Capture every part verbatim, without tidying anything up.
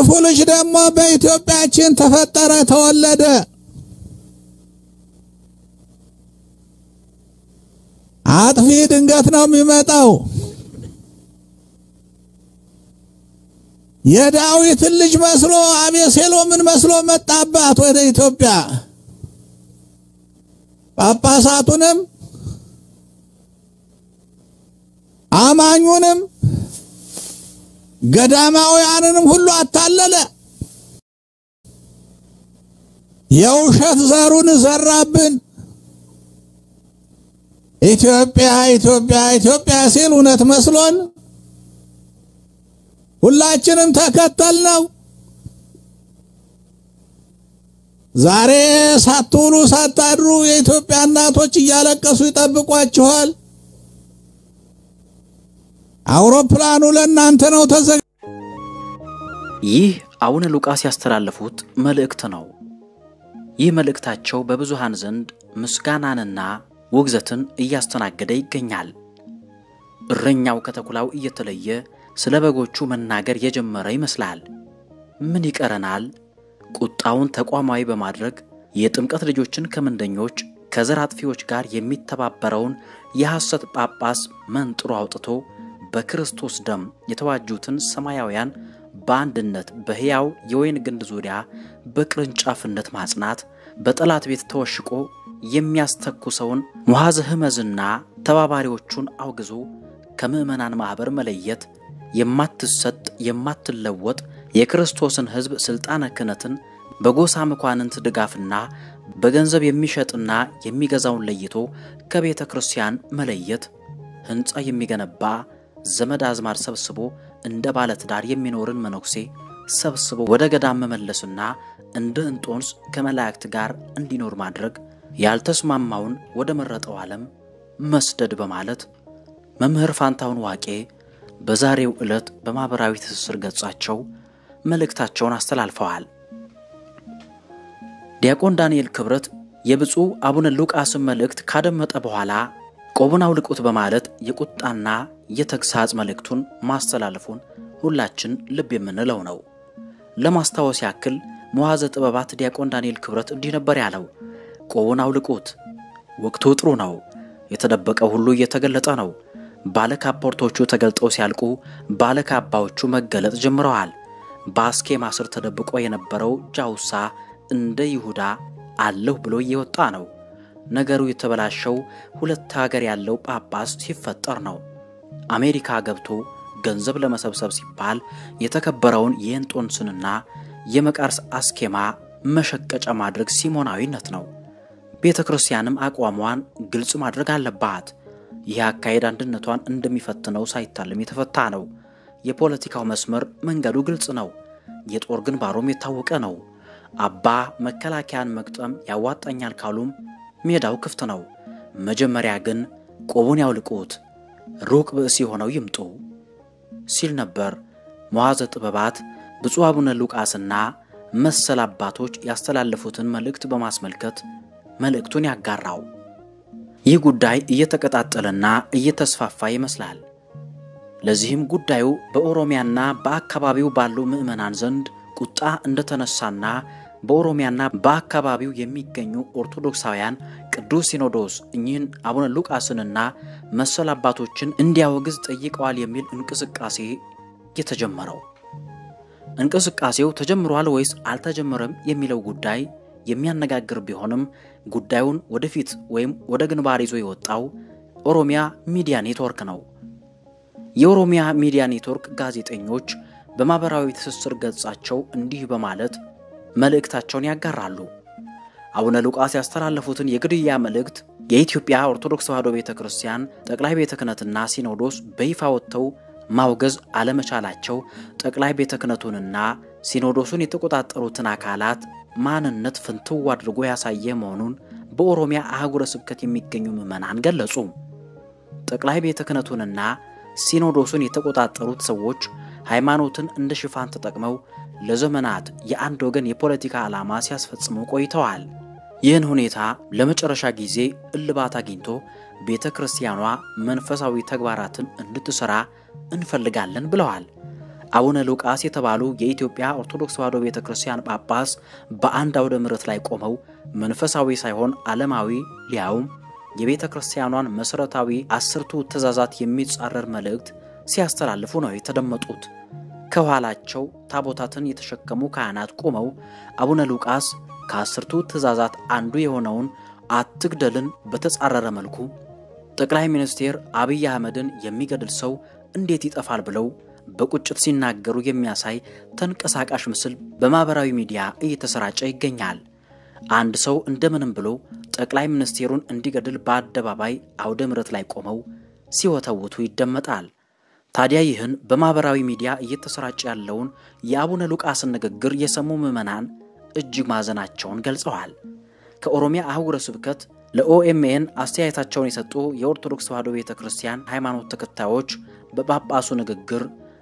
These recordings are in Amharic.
ክፉ ልጅ ደግሞ በኢትዮጵያችን ተፈጠረ ተወለደ አጥፊ ድንገት ነው የሚመጣው የዳዊት ልጅ መስሎ አቤሴሎምን መስሎ መጣባት ወደ ኢትዮጵያ ጳጳሳቱንም አማኙንም ገዳማውያንንም ሁሉ አታለለ የውሸት ዘሩን ዘራብን ኢትዮጵያ ኢትዮጵያ ኢትዮጵያ ሲል እውነት መስሎን ሁላችንም ተከተልነው ዛሬ ሳትውሉ ሳታድሩ የኢትዮጵያ እናቶች እያለቀሱ ይጠብቋችኋል አውሮፕላኑ ለእናንተ ነው ተዘጋ ይህ አቡነ ሉቃስ ያስተላለፉት መልእክት ነው ይህ መልእክታቸው በብዙሃን ዘንድ ምስጋናንና ወግዘትን እያስተናገደ ይገኛል እረኛው ከተኩላው እየተለየ ስለ በጎቹ መናገር የጀመረ ይመስላል ምን ይቀረናል ቁጣውን ተቋማዊ በማድረግ የጥምቀት ልጆችን ከመንደኞች ከዘር አጥፊዎች ጋር የሚተባበረውን የሐሰት ጳጳስ መንጥሮ አውጥቶ በክርስቶስ ደም የተዋጁትን ሰማያውያን በአንድነት በሕያው የወይን ግንድ ዙሪያ በቅርንጫፍነት ማጽናት በጠላት ቤት ተወሽቆ የሚያስተኩሰውን ሙሐዘ ህመዝና ተባባሪዎቹን አውግዞ ከምእመናን ማህበር መለየት የማትሰጥ የማትለወጥ የክርስቶስን ሕዝብ ስልጣነ ክህነትን በጎሳ መኳንንት ድጋፍና በገንዘብ የሚሸጥና የሚገዛውን ለይቶ ከቤተ ክርስቲያን መለየት ህንጻ የሚገነባ ዘመድ አዝማር ሰብስቦ እንደ ባለትዳር የሚኖርን መነኩሴ ሰብስቦ ወደ ገዳም መመለስና እንደ እንጦንስ ከመላእክት ጋር እንዲኖር ማድረግ ያልተስማማውን ወደ መረጠው ዓለም መስደድ በማለት መምህር ፋንታውን ዋቄ በዛሬው ዕለት በማህበራዊ ትስስር ገጻቸው መልእክታቸውን አስተላልፈዋል ዲያቆን ዳንኤል ክብረት የብፁዕ አቡነ ሉቃስ መልእክት ካደመጠ በኋላ ቆቡን አውልቁት በማለት የቁጣና የተግሳጽ መልእክቱን ማስተላለፉን ሁላችን ልብ የምንለው ነው ለማስታወስ ያክል ሙሐዘ ጥበባት ዲያቆን ዳንኤል ክብረት እንዲህ ነበር ያለው ቆቡን አውልቁት ወቅቱ ጥሩ ነው የተደበቀው ሁሉ እየተገለጠ ነው ባለካፖርቶቹ ተገልጠው ሲያልቁ ባለካባዎቹ መገለጥ ጀምረዋል ባስኬማ ስር ተደብቆ የነበረው ጃውሳ እንደ ይሁዳ አለሁ ብሎ እየወጣ ነው ነገሩ የተበላሸው ሁለት ሀገር ያለው ጳጳስ ሲፈጠር ነው አሜሪካ ገብቶ ገንዘብ ለመሰብሰብ ሲባል የተከበረውን የእንጦንስንና የመቃርስ አስኬማ መሸቀጫ ማድረግ ሲሞናዊነት ነው ቤተክርስቲያንም አቋሟን ግልጽ ማድረግ አለባት ይህ አካሄድ አንድነቷን እንደሚፈትነው ሳይታለም የተፈታ ነው የፖለቲካው መስመር መንገዱ ግልጽ ነው የጦር ግንባሩም የታወቀ ነው አባ መከላከያን መግጠም ያዋጣኛል ካሉም ሜዳው ክፍት ነው መጀመሪያ ግን ቆቡን ያውልቁት ሩቅ ብእሲ ሆነው ይምጡ ሲል ነበር ሙሐዘ ጥበባት ብፁዕ አቡነ ሉቃስና መሰል አባቶች ያስተላለፉትን መልእክት በማስመልከት መልእክቱን ያጋራው ይህ ጉዳይ እየተቀጣጠለና እየተስፋፋ ይመስላል ለዚህም ጉዳዩ በኦሮሚያና በአካባቢው ባሉ ምእመናን ዘንድ ቁጣ እንደተነሳና በኦሮሚያና በአካባቢው የሚገኙ ኦርቶዶክሳውያን ቅዱስ ሲኖዶስ እኚህን አቡነ ሉቃስንና መሰል አባቶችን እንዲያወግዝ ጠይቀዋል የሚል እንቅስቃሴ የተጀመረው እንቅስቃሴው ተጀምሯል ወይስ አልተጀመረም የሚለው ጉዳይ የሚያነጋግር ቢሆንም ጉዳዩን ወደፊት ወይም ወደ ግንባር ይዞ የወጣው ኦሮሚያ ሚዲያ ኔትወርክ ነው የኦሮሚያ ሚዲያ ኔትወርክ ጋዜጠኞች በማህበራዊ ትስስር ገጻቸው እንዲህ በማለት መልእክታቸውን ያጋራሉ አቡነ ሉቃስ ያስተላለፉትን የግድያ መልእክት የኢትዮጵያ ኦርቶዶክስ ተዋሕዶ ቤተክርስቲያን ጠቅላይ ቤተ ክህነትና ሲኖዶስ በይፋ ወጥተው ማውገዝ አለመቻላቸው ጠቅላይ ቤተ ክህነቱንና ሲኖዶሱን የተቆጣጠሩትን አካላት ማንነት ፍንትው አድርጎ ያሳየ መሆኑን በኦሮሚያ አህጉረ ስብከት የሚገኙ ምዕመናን ገለጹ ጠቅላይ ቤተ ክህነቱንና ሲኖዶሱን የተቆጣጠሩት ሰዎች ሃይማኖትን እንደ ሽፋን ተጠቅመው ለዘመናት የአንድ ወገን የፖለቲካ ዓላማ ሲያስፈጽሙ ቆይተዋል ይህን ሁኔታ ለመጨረሻ ጊዜ እልባት አግኝቶ ቤተክርስቲያኗ መንፈሳዊ ተግባራትን እንድትሰራ እንፈልጋለን ብለዋል አቡነ ሉቃስ የተባሉ የኢትዮጵያ ኦርቶዶክስ ተዋሕዶ ቤተክርስቲያን ጳጳስ በአንድ አውደ ምሕረት ላይ ቆመው መንፈሳዊ ሳይሆን ዓለማዊ ሊያውም የቤተክርስቲያኗን መሰረታዊ አስርቱ ትእዛዛት የሚጻረር መልእክት ሲያስተላልፉ ነው የተደመጡት። ከኋላቸው ታቦታትን የተሸከሙ ካህናት ቆመው አቡነ ሉቃስ ከአስርቱ ትእዛዛት አንዱ የሆነውን አትግደልን በተጻረረ መልኩ ጠቅላይ ሚኒስትር አብይ አህመድን የሚገድል ሰው እንዴት ይጠፋል ብለው በቁጭት ሲናገሩ የሚያሳይ ተንቀሳቃሽ ምስል በማህበራዊ ሚዲያ እየተሰራጨ ይገኛል። አንድ ሰው እንደምንም ብሎ ጠቅላይ ሚኒስትሩን እንዲገድል በአደባባይ አውደ ምሕረት ላይ ቆመው ሲወተውቱ ይደመጣል። ታዲያ ይህን በማህበራዊ ሚዲያ እየተሰራጨ ያለውን የአቡነ ሉቃስን ንግግር የሰሙ ምዕመናን እጅግ ማዘናቸውን ገልጸዋል። ከኦሮሚያ አህጉረ ስብከት ለኦኤምኤን አስተያየታቸውን የሰጡ የኦርቶዶክስ ተዋሕዶ ቤተክርስቲያን ሃይማኖት ተከታዮች በጳጳሱ ንግግር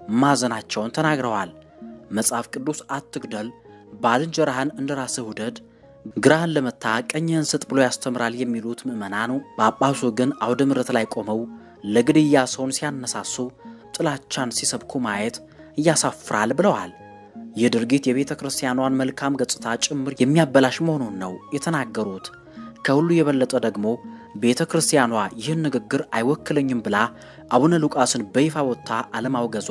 ማዘናቸውን ተናግረዋል። መጽሐፍ ቅዱስ አትግደል፣ ባልንጀራህን እንደራስህ ውደድ፣ ግራህን ለመታ ቀኝህን ስጥ ብሎ ያስተምራል የሚሉት ምዕመናኑ ጳጳሱ ግን አውደ ምሕረት ላይ ቆመው ለግድያ ሰውን ሲያነሳሱ ጥላቻን ሲሰብኩ ማየት ያሳፍራል ብለዋል። ይህ ድርጊት የቤተክርስቲያኗን መልካም ገጽታ ጭምር የሚያበላሽ መሆኑን ነው የተናገሩት። ከሁሉ የበለጠ ደግሞ ቤተክርስቲያኗ ይህን ንግግር አይወክለኝም ብላ አቡነ ሉቃስን በይፋ ወጥታ አለማውገዟ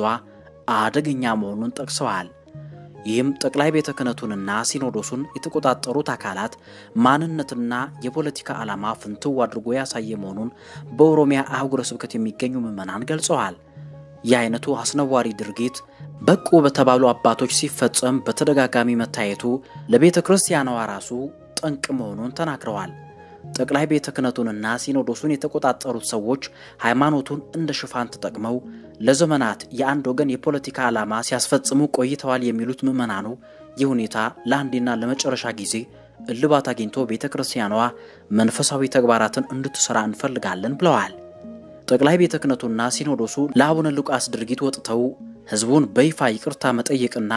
አደገኛ መሆኑን ጠቅሰዋል። ይህም ጠቅላይ ቤተ ክህነቱንና ሲኖዶሱን የተቆጣጠሩት አካላት ማንነትና የፖለቲካ ዓላማ ፍንትው አድርጎ ያሳየ መሆኑን በኦሮሚያ አህጉረ ስብከት የሚገኙ ምዕመናን ገልጸዋል። የአይነቱ አስነዋሪ ድርጊት በቁ በተባሉ አባቶች ሲፈጸም በተደጋጋሚ መታየቱ ለቤተ ክርስቲያኗ ራሱ ጠንቅ መሆኑን ተናግረዋል። ጠቅላይ ቤተ ክህነቱንና ሲኖዶሱን የተቆጣጠሩት ሰዎች ሃይማኖቱን እንደ ሽፋን ተጠቅመው ለዘመናት የአንድ ወገን የፖለቲካ ዓላማ ሲያስፈጽሙ ቆይተዋል የሚሉት ምዕመናኑ ይህ ሁኔታ ለአንዴና ለመጨረሻ ጊዜ እልባት አግኝቶ ቤተ ክርስቲያኗ መንፈሳዊ ተግባራትን እንድትሰራ እንፈልጋለን ብለዋል። ጠቅላይ ቤተ ክህነቱና ሲኖዶሱ ለአቡነ ሉቃስ ድርጊት ወጥተው ህዝቡን በይፋ ይቅርታ መጠየቅና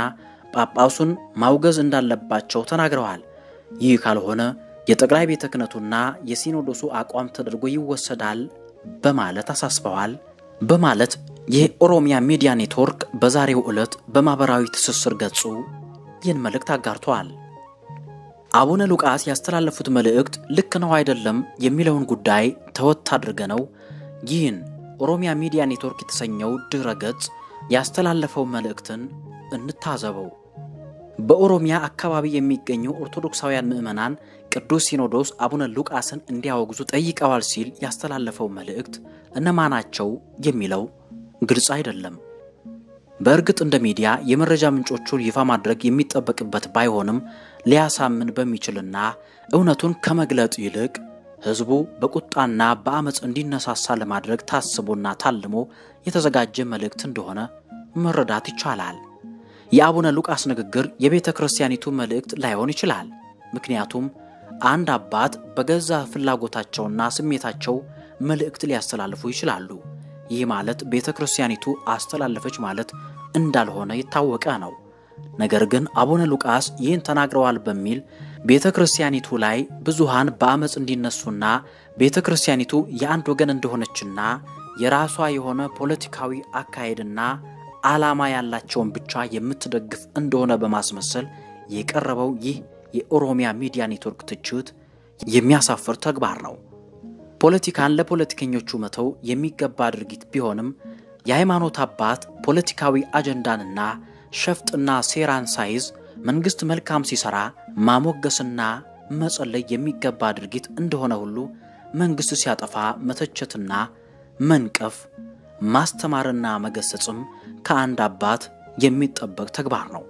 ጳጳሱን ማውገዝ እንዳለባቸው ተናግረዋል። ይህ ካልሆነ የጠቅላይ ቤተ ክህነቱና የሲኖዶሱ አቋም ተደርጎ ይወሰዳል በማለት አሳስበዋል በማለት የኦሮሚያ ሚዲያ ኔትወርክ በዛሬው ዕለት በማህበራዊ ትስስር ገጹ ይህን መልእክት አጋርቷል። አቡነ ሉቃስ ያስተላለፉት መልእክት ልክ ነው አይደለም የሚለውን ጉዳይ ተወት አድርገነው ይህን ኦሮሚያ ሚዲያ ኔትወርክ የተሰኘው ድረገጽ ያስተላለፈው መልእክትን እንታዘበው። በኦሮሚያ አካባቢ የሚገኙ ኦርቶዶክሳውያን ምዕመናን ቅዱስ ሲኖዶስ አቡነ ሉቃስን እንዲያወግዙ ጠይቀዋል ሲል ያስተላለፈው መልእክት እነማናቸው የሚለው ግልጽ አይደለም። በእርግጥ እንደ ሚዲያ የመረጃ ምንጮቹን ይፋ ማድረግ የሚጠበቅበት ባይሆንም ሊያሳምን በሚችልና እውነቱን ከመግለጥ ይልቅ ህዝቡ በቁጣና በአመጽ እንዲነሳሳ ለማድረግ ታስቦና ታልሞ የተዘጋጀ መልእክት እንደሆነ መረዳት ይቻላል። የአቡነ ሉቃስ ንግግር የቤተ ክርስቲያኒቱ መልእክት ላይሆን ይችላል። ምክንያቱም አንድ አባት በገዛ ፍላጎታቸውና ስሜታቸው መልእክት ሊያስተላልፉ ይችላሉ። ይህ ማለት ቤተ ክርስቲያኒቱ አስተላለፈች ማለት እንዳልሆነ የታወቀ ነው። ነገር ግን አቡነ ሉቃስ ይህን ተናግረዋል በሚል ቤተ ክርስቲያኒቱ ላይ ብዙሃን በአመጽ እንዲነሱና ቤተ ክርስቲያኒቱ የአንድ ወገን እንደሆነችና የራሷ የሆነ ፖለቲካዊ አካሄድና ዓላማ ያላቸውን ብቻ የምትደግፍ እንደሆነ በማስመሰል የቀረበው ይህ የኦሮሚያ ሚዲያ ኔትወርክ ትችት የሚያሳፍር ተግባር ነው። ፖለቲካን ለፖለቲከኞቹ መተው የሚገባ ድርጊት ቢሆንም የሃይማኖት አባት ፖለቲካዊ አጀንዳንና ሸፍጥና ሴራን ሳይዝ መንግስት መልካም ሲሰራ ማሞገስና መጸለይ የሚገባ ድርጊት እንደሆነ ሁሉ መንግስት ሲያጠፋ መተቸትና መንቀፍ ማስተማርና መገሰጽም ከአንድ አባት የሚጠበቅ ተግባር ነው።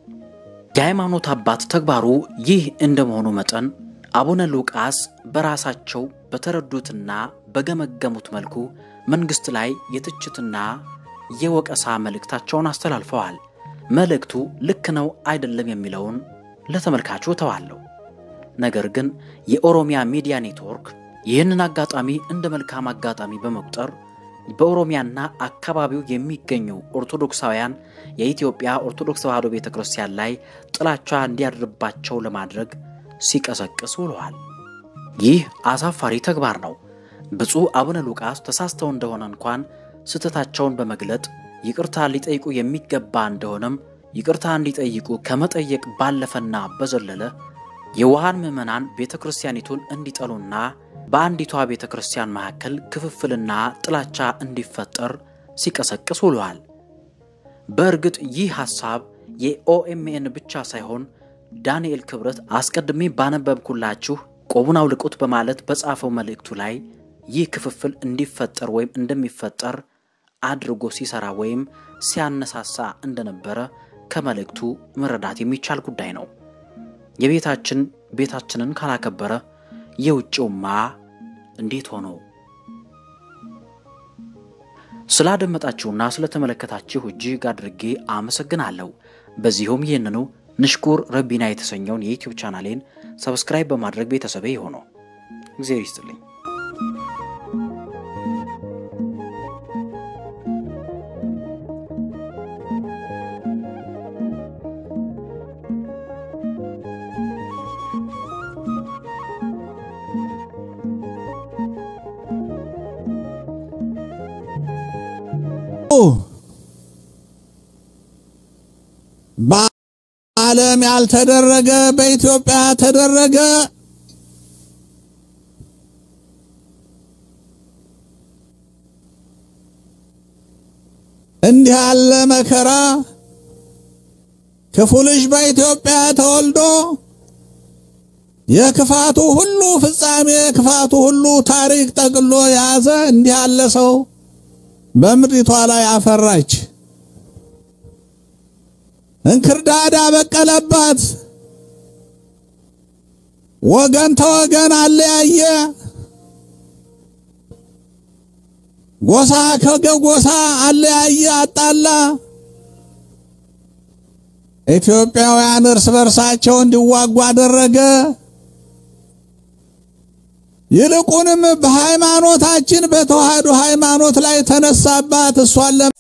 የሃይማኖት አባት ተግባሩ ይህ እንደመሆኑ መጠን አቡነ ሉቃስ በራሳቸው በተረዱትና በገመገሙት መልኩ መንግስት ላይ የትችትና የወቀሳ መልእክታቸውን አስተላልፈዋል። መልእክቱ ልክ ነው አይደለም የሚለውን ለተመልካቹ ተዋለው። ነገር ግን የኦሮሚያ ሚዲያ ኔትወርክ ይህንን አጋጣሚ እንደ መልካም አጋጣሚ በመቁጠር በኦሮሚያና አካባቢው የሚገኙ ኦርቶዶክሳውያን የኢትዮጵያ ኦርቶዶክስ ተዋሕዶ ቤተክርስቲያን ላይ ጥላቻ እንዲያድርባቸው ለማድረግ ሲቀሰቅስ ውለዋል። ይህ አሳፋሪ ተግባር ነው። ብፁዕ አቡነ ሉቃስ ተሳስተው እንደሆነ እንኳን ስተታቸውን በመግለጥ ይቅርታ ሊጠይቁ የሚገባ እንደሆነም ይቅርታ እንዲጠይቁ ከመጠየቅ ባለፈና በዘለለ የዋሃን ምዕመናን ቤተክርስቲያኒቱን እንዲጠሉና በአንዲቷ ቤተክርስቲያን መካከል ክፍፍልና ጥላቻ እንዲፈጠር ሲቀሰቅስ ውሏል። በእርግጥ ይህ ሐሳብ የኦኤምኤን ብቻ ሳይሆን ዳንኤል ክብረት አስቀድሜ ባነበብኩላችሁ ቆቡን አውልቁት በማለት በጻፈው መልእክቱ ላይ ይህ ክፍፍል እንዲፈጠር ወይም እንደሚፈጠር አድርጎ ሲሰራ ወይም ሲያነሳሳ እንደነበረ ከመልእክቱ መረዳት የሚቻል ጉዳይ ነው። የቤታችን ቤታችንን ካላከበረ የውጭውማ እንዴት ሆኖ? ስላደመጣችሁና ስለተመለከታችሁ እጅግ አድርጌ አመሰግናለሁ። በዚሁም ይህንኑ ንሽኩር ረቢና የተሰኘውን የዩቲዩብ ቻናሌን ሰብስክራይብ በማድረግ ቤተሰቤ ይሁኑ። እግዚአብሔር ይስጥልኝ። በዓለም ያልተደረገ በኢትዮጵያ ተደረገ። እንዲህ ያለ መከራ ክፉ ልጅ በኢትዮጵያ ተወልዶ የክፋቱ ሁሉ ፍጻሜ የክፋቱ ሁሉ ታሪክ ጠቅሎ ያዘ። እንዲህ ያለ ሰው በምድሪቷ ላይ አፈራች። እንክርዳድ አበቀለባት። ወገን ተወገን አለያየ። ጎሳ ከጎሳ አለያየ፣ አጣላ። ኢትዮጵያውያን እርስ በርሳቸው እንዲዋጉ አደረገ። ይልቁንም በሃይማኖታችን በተዋህዶ ሃይማኖት ላይ ተነሳባት። እሷን